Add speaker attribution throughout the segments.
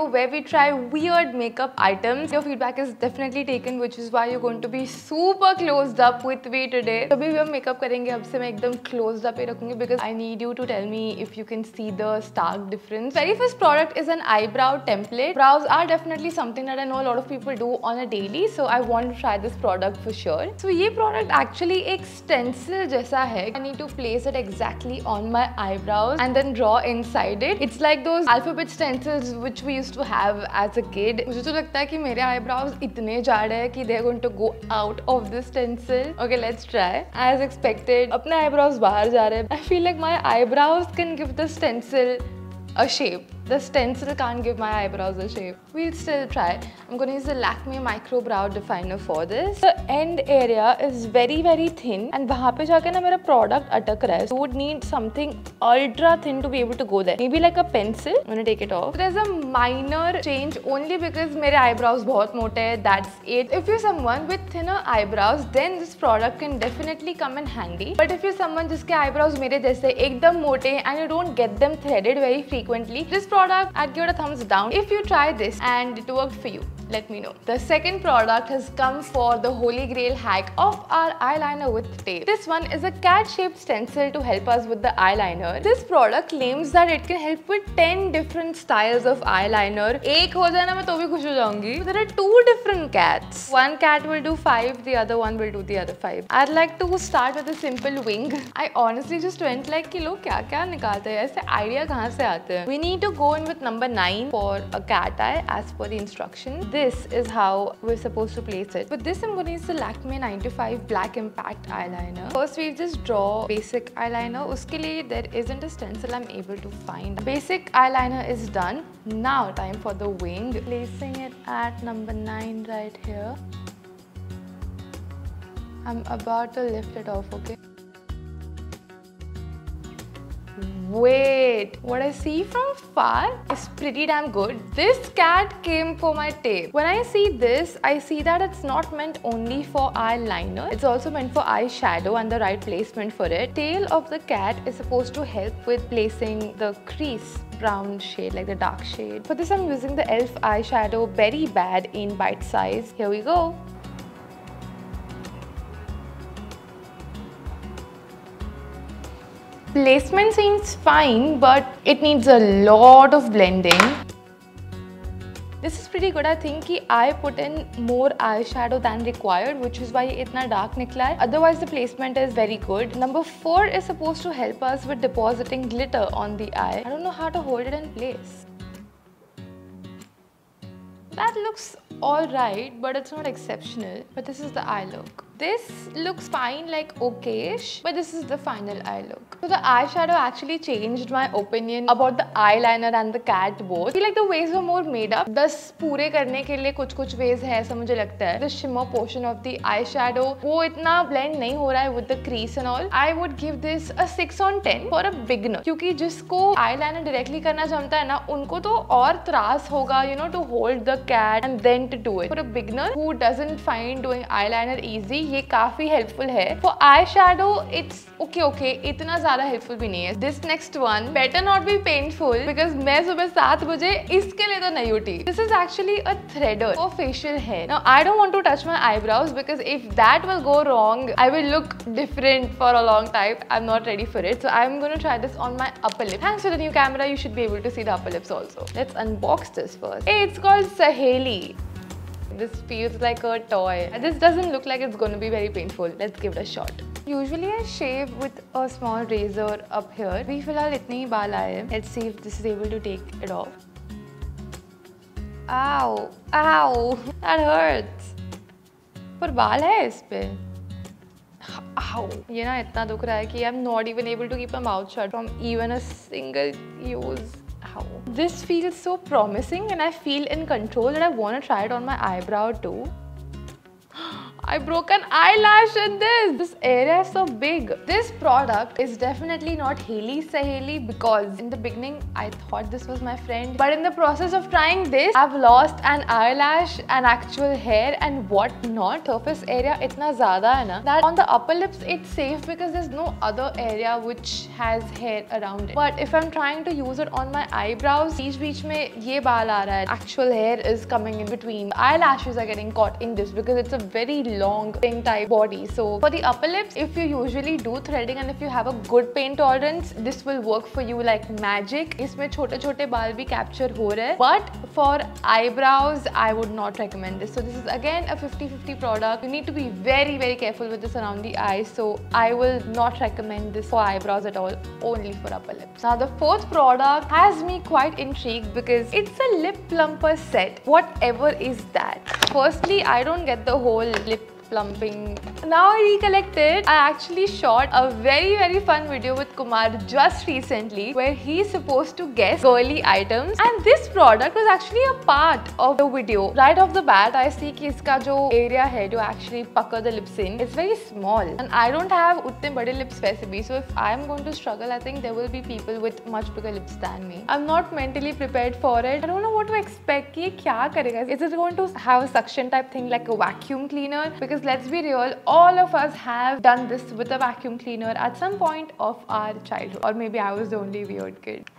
Speaker 1: where we try weird makeup items. Your feedback is definitely taken, which is why you're going to be super closed up with me today. जब भी हम makeup करेंगे अब से मैं एकदम closed up ही रखूंगी because I need you to tell me if you can see the stark difference. Very first product is an eyebrow template. Brows are definitely something that I know a lot of people do on a daily, so I want to try this product for sure. So ये product actually एक stencil जैसा है. I need to place it exactly on my eyebrows and then draw inside it. It's like those alphabet stencils which we used to have as a kid. मुझे तो लगता है कि मेरे eyebrows इतने जाड़े हैं कि they're going to go out of this stencil. Okay, let's try. As expected, अपने eyebrows बाहर जा रहे हैं. I feel like my eyebrows can give the stencil a shape. The stencil can't give my eyebrows a shape. We'll still try. I'm going to use the Lakme Micro Brow Definer for this. The end area is very thin and वहाँ पे जाके ना मेरा product अटक रहा है. So would need something ultra thin to be able to go there. Maybe like a pencil. I'm going to take it off. There's a minor change only because मेरे eyebrows बहुत मोटे हैं. That's it. If you're someone with thinner eyebrows, then this product can definitely come in handy. But if you're someone जिसके eyebrows मेरे जैसे एकदम मोटे and you don't get them threaded very frequently, this product I'd give it a thumbs down. If you try this and it worked for you, let me know. The second product has come for the holy grail hack of our eyeliner with tape. This one is a cat-shaped stencil to help us with the eyeliner. This product claims that it can help with 10 different styles of eyeliner. एक हो जाए ना मैं तो भी खुश हो जाऊंगी. There are 2 different cats. One cat will do 5, the other one will do the other 5. I'd like to start with a simple wing. I honestly just went like कि लोग क्या क्या निकालते हैं, ऐसे idea कहाँ से आते हैं. We need to go in with number 9 for a cat eye as per the instructions. This is how we're supposed to place it. With this, I'm going to use the Lakme 95 Black Impact Eyeliner. First, we'll just draw basic eyeliner. Uske liye there isn't a stencil I'm able to find. Basic eyeliner is done. Now, time for the wing. Placing it at number 9 right here. I'm about to lift it off, okay? Wait, what I see from far is pretty damn good. This cat came for my tape. When I see this, I see that it's not meant only for eyeliner. It's also meant for eyeshadow and the right placement for it. Tail of the cat is supposed to help with placing the crease brown shade, like the dark shade. For this, I'm using the e.l.f. eyeshadow Berry Bad in bite size. Here we go. Placement seems fine, but it needs a lot of blending. This is pretty good. I think कि I put in more eyeshadow than required, which is why ये इतना dark निकला है. Otherwise, the placement is very good. Number 4 is supposed to help us with depositing glitter on the eye. I don't know how to hold it in place. That looks alright, but it's not exceptional. But this is the eye look. This looks fine, like okayish, but this is the final eye look. So the eyeshadow actually changed my opinion about the eyeliner and the cat both. I feel like the ways were more made up. 10 पूरे करने के लिए कुछ ways है ऐसा मुझे लगता है. The shimmer portion of the eyeshadow वो इतना blend नहीं हो रहा है with the crease and all. I would give this a 6 on 10 for a beginner. क्योंकि जिसको eyeliner directly करना जमता है ना, उनको तो और त्रास होगा, you know, to hold the cat and then to do it. For a beginner who doesn't find doing eyeliner easy, ये काफी helpful है. For eyeshadow, it's okay, इतना ज़्यादा helpful भी नहीं है. This next one better not be painful because मैं सुबह 7 बजे इसके लिए तो नहीं उठी. This is actually a threader for facial hair. Now I don't want to touch my eyebrows because if that will go wrong, I will look different for a long time. I'm not ready for it. So I'm going to try this on my upper lip. Thanks to the new camera, you should be able to see the upper lips also. Let's unbox this first. Hey, it's called Saheli. This feels like a toy. This doesn't look like it's going to be very painful. Let's give it a shot. Usually I shave with a small razor up here. अभी फिलहाल इतने ही बाल आए हैं. Let's see if this is able to take it off. Ow! Ow! That hurts. पर बाल है इस पे. Ow! ये ना इतना दुख रहा है कि I'm not even able to keep my mouth shut from even a single use. Ow. This feels so promising and I feel in control that I want to try it on my eyebrow too. I broke an eyelash in this. This area is so big. This product is definitely not Hailey Saheli because in the beginning I thought this was my friend. But in the process of trying this, I've lost an eyelash, an actual hair and what not. Surface area itna zyada hai na that on the upper lips it's safe because there's no other area which has hair around it. But if I'm trying to use it on my eyebrows, beech mein ye baal aa raha hai. Actual hair is coming in between. Eyelashes are getting caught in this because it's a very long thing type body. So for the upper lips, if you usually do threading and if you have a good pain tolerance, this will work for you like magic. Isme chote chote baal bhi capture ho rahe. But for eyebrows, I would not recommend this. So this is again a 50-50 product. You need to be very careful with this around the eyes. So I will not recommend this for eyebrows at all, only for upper lips. Now the fourth product has me quite intrigued because it's a lip plumper set. Whatever is that? Firstly, I don't get the whole lip plumping. Now I recollected, I actually shot a very fun video with Kumar just recently where he's supposed to guess girly items and this product was actually a part of the video. Right off the bat, I see कि इसका जो area है जो actually pucker the lips in, it's very small and I don't have उतने बड़े lips वैसे भी. So if I'm going to struggle, I think there will be people with much bigger lips than me. I'm not mentally prepared for it. I don't know what to expect कि ये क्या करेगा. Is it going to have a suction type thing like a vacuum cleaner? Because let's be real, all of us have done this with a vacuum cleaner at some point of our childhood. Or maybe I was the only weird kid.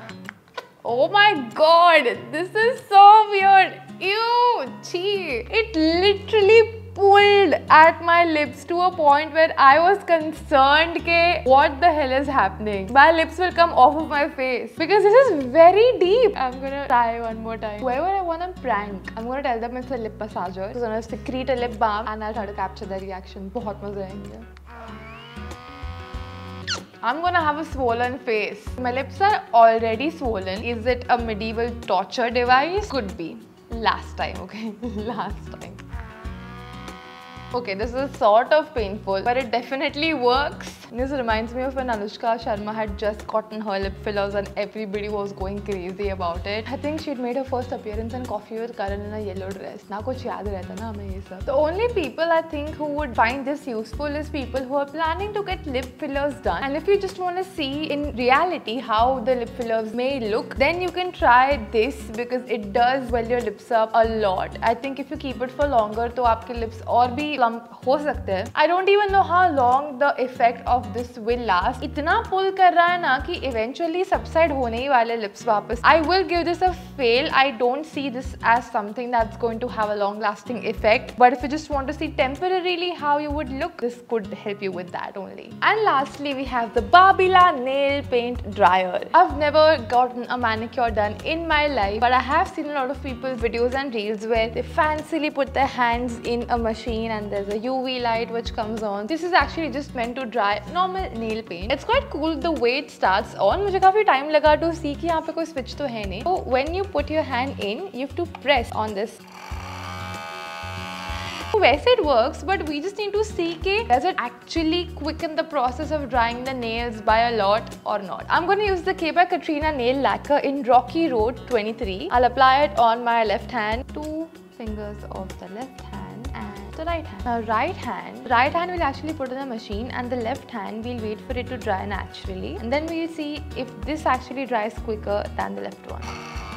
Speaker 1: Oh my god, this is so weird. Ew, chee. It literally pulled at my lips to a point where I was concerned ke what the hell is happening. My lips will come off of my face because this is very deep. I'm gonna try one more time. Whoever I want to prank, I'm gonna tell them it's a lip massager. So I'm gonna secrete a lip balm and I'll try to capture their reaction. बहुत मजा आएंगे. I'm gonna have a swollen face. My lips are already swollen. Is it a medieval torture device? Could be. Last time, okay? Last time. Okay, this is sort of painful, but it definitely works. This reminds me of when Anushka Sharma had just gotten her lip fillers and everybody was going crazy about it. I think she'd made her first appearance in Coffee with Karan in a yellow dress. Na kuch yaad rehta na hame ye sab. The only people I think who would find this useful is people who are planning to get lip fillers done. And if you just want to see in reality how the lip fillers may look, then you can try this because it does swell your lips up a lot. I think if you keep it for longer, to aapke lips और भी plump हो सकते हैं. I don't even know how long the effect of this will last. इतना pull कर रहा है ना कि eventually subside होने ही वाले lips वापस. I will give this a fail. I don't see this as something that's going to have a long-lasting effect. But if you just want to see temporarily how you would look, this could help you with that only. And lastly, we have the Babila nail paint dryer. I've never gotten a manicure done in my life, but I have seen a lot of people's videos and reels where they fancily put their hands in a machine and there's a UV light which comes on. This is actually just meant to dry normal nail paint. It's quite cool the way it starts on. मुझे काफी time लगा to see कि यहाँ पे कोई switch तो है नहीं. So when you put your hand in, you have to press on this. वैसे it works, but we just need to see कि does it actually quicken the process of drying the nails by a lot or not. I'm going to use the K by Katrina nail lacquer in Rocky Road 23. I'll apply it on my left hand, 2 fingers of the left hand and the right hand. Now right hand will actually put in the machine and the left hand we'll wait for it to dry naturally, and then we'll see if this actually dries quicker than the left one.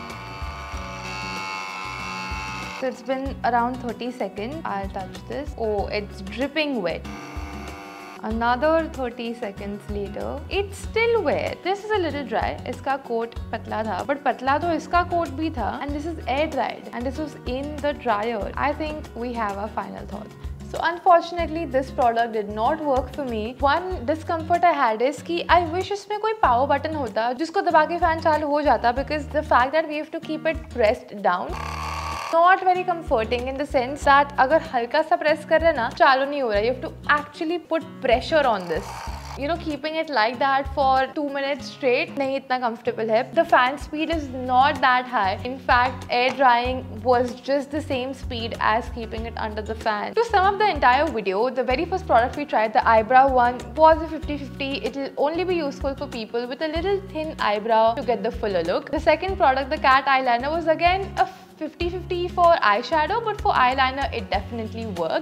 Speaker 1: So it's been around 30 seconds. I'll touch this. Oh, it's dripping wet. Another 30 seconds later, it's still wet. This is a little dry. Iska coat patla tha, but patla to iska coat bhi tha, and this is air dried, and this was in the dryer. I think we have our final thought. So unfortunately, this product did not work for me. One discomfort I had is कि I wish इसमें कोई power button होता जिसको दबा के fan चालू हो जाता, because the fact that we have to keep it pressed down, not very comforting in the sense that अगर हल्का सा press कर रहे ना चालू नहीं हो रहा. You have to actually put pressure on this. You know, keeping it like that for 2 minutes straight नहीं इतना comfortable है. The fan speed is not that high. In fact, air drying was just the same speed as keeping it under the fan. To sum up the entire video, the very first product we tried, the eyebrow one, was a 50-50. It will only be useful for people with a little thin eyebrow to get the fuller look. The second product, the cat eyeliner, was again a 50-50 for eyeshadow, but for eyeliner it definitely worked.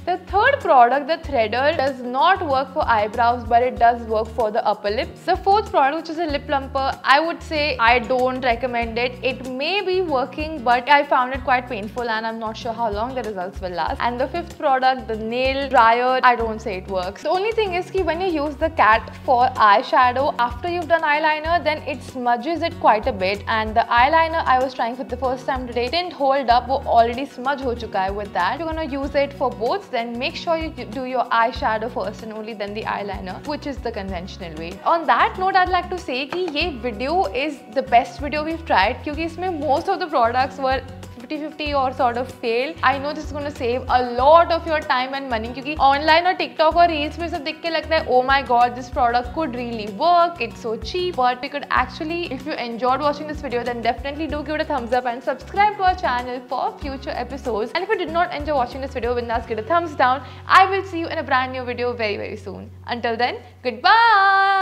Speaker 1: The third product, the Threader, does not work for eyebrows, but it does work for the upper lips. The fourth product, which is a lip plumper, I would say I don't recommend it. It may be working, but I found it quite painful and I'm not sure how long the results will last. And the fifth product, the nail dryer, I don't say it works. The only thing is that when you use the Cat for eyeshadow after you've done eyeliner, then it smudges it quite a bit, and the eyeliner I was trying for the first time today didn't hold up, वो already smudge हो चुका है with that. If you're gonna use it for both, then make sure you do your eyeshadow first and only then the eyeliner, which is the conventional way. On that note, I'd like to say कि ये video is the best video we've tried क्योंकि इसमें most of the products were 50-50 or sort of failed. I know this is going to save a lot of your time and money क्योंकि online और TikTok और Reels में सब देख के लगता है oh my god, this product could really work, it's so cheap. But we could actually, if you enjoyed watching this video, then definitely do give it a thumbs up and subscribe to our channel for future episodes. And if you did not enjoy watching this video, then give it a thumbs down. I will see you in a brand new video very soon. Until then, goodbye.